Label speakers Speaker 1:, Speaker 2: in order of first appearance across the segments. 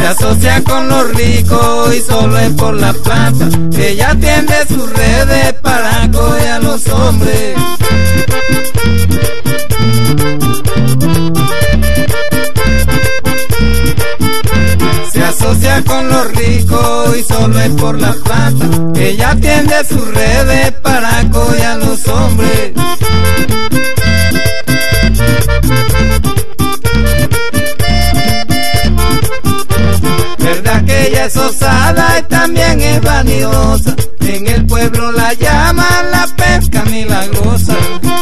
Speaker 1: asocia con los ricos y solo es por la plata. Ella tiende sus redes para coger a los hombres. Se asocia con los ricos y solo es por la plata. Ella tiende sus redes para coger a los hombres. Verdad que ella es osada y también es vanidosa. En el pueblo la llaman la pesca milagrosa.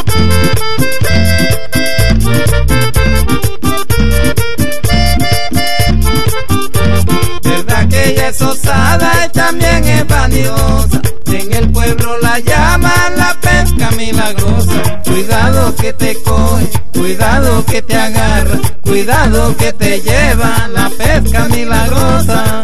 Speaker 1: Verdad que ella es osada y también es vanidosa. En el pueblo la llaman la pesca milagrosa. Cuidado que te coge, cuidado que te agarra, cuidado que te lleva la pesca milagrosa.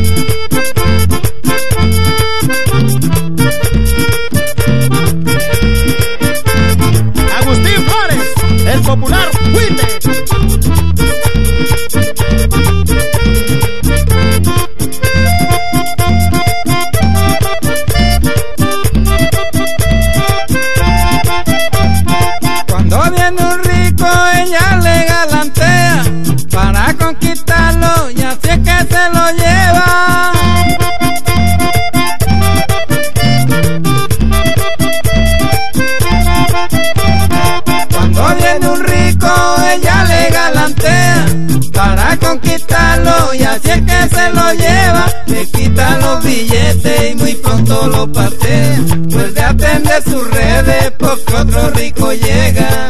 Speaker 2: Agustín Flores, el popular Huite.
Speaker 1: Cuando viene un rico ella le galantea para conquistarlo y así es que se lo lleva. Cuando viene un rico ella le galantea para conquistarlo y así es que se lo lleva. Le quita los billetes y muy pronto lo patea. Vuelve a atender sus redes porque otro rico llega.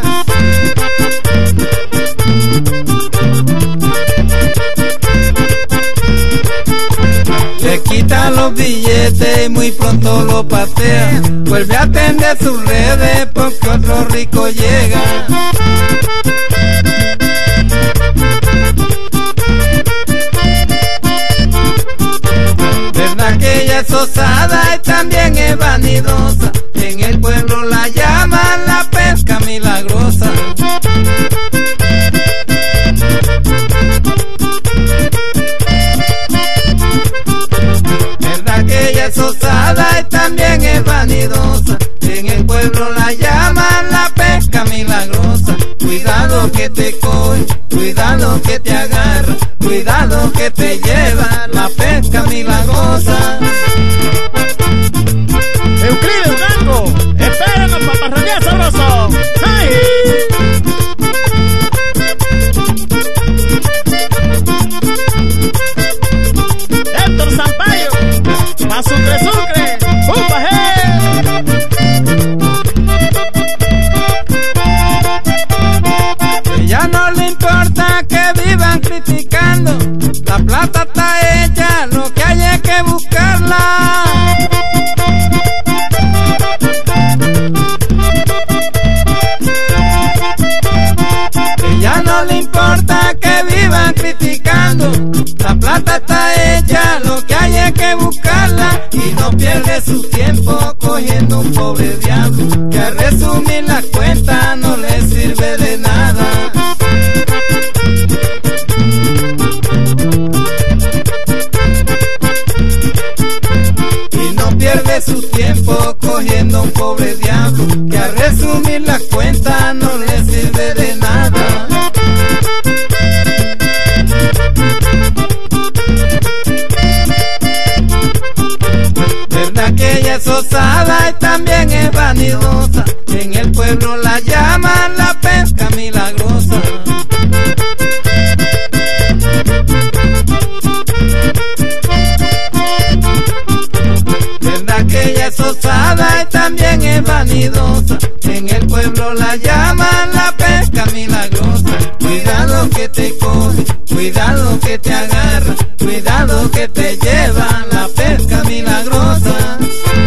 Speaker 1: Le quita los billetes y muy pronto lo patea. Vuelve a atender sus redes porque otro rico llega. Verdad que ella es osada y también es vanidosa. En el pueblo la llaman la pesca milagrosa. Verdad que ella es osada y también es vanidosa. En el pueblo la llaman la pesca milagrosa. Cuidado que te coge, cuidado que te agarra, cuidado que te lleva la pesca milagrosa.
Speaker 2: Euclides Blanco, espérenos para parrandear sabroso. ¡Ay! Héctor Sampaio, pa' sucre sucre,
Speaker 1: Ella no le importa que vivan criticando. La plata está hecha, lo que hay es que buscarla. Ella no le importa que vivan criticando. La plata está hecha, lo que hay es que buscarla. Y no pierde su tiempo cogiendo un pobre diablo que a resumir la cuenta no le sirve de nada. Y no pierde su tiempo cogiendo un pobre diablo que a resumir la cuenta no le sirve de nada. Verdad que ella es osada y también es vanidosa. En el pueblo la llaman la pesca milagrosa. Verdad que ella es osada y también es vanidosa. En el pueblo la llaman la pesca milagrosa. Cuidado que te coge, cuidado que te agarra, cuidado que te lleva la pesca milagrosa.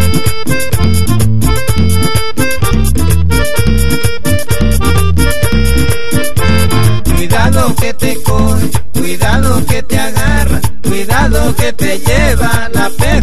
Speaker 1: Cuidado que te coge, cuidado que te agarra, cuidado que te lleva la pesca.